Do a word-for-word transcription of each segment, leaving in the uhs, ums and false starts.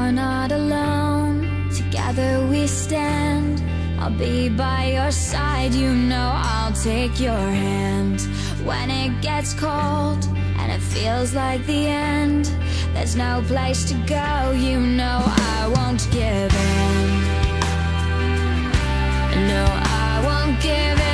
you're not alone. Together we stand. I'll be by your side, you know I'll take your hand. When it gets cold and it feels like the end, there's no place to go, you know I won't give in. No, I won't give in.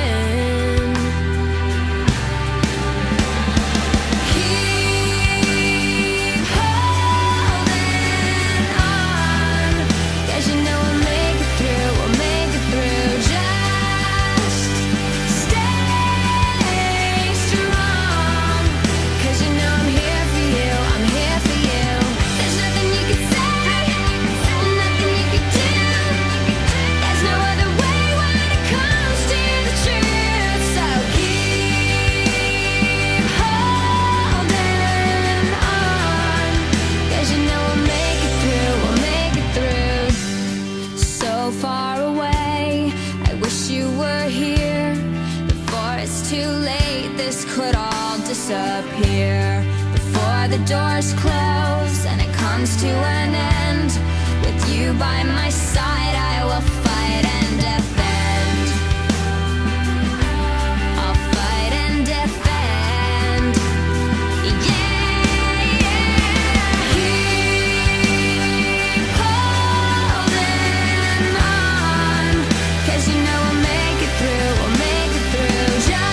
Disappear before the doors close and it comes to an end. With you by my side, I will fight and defend. I'll fight and defend. Yeah, yeah. Keep holding on, 'cause you know we'll make it through, we'll make it through. Just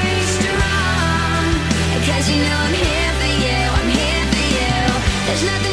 there's nothing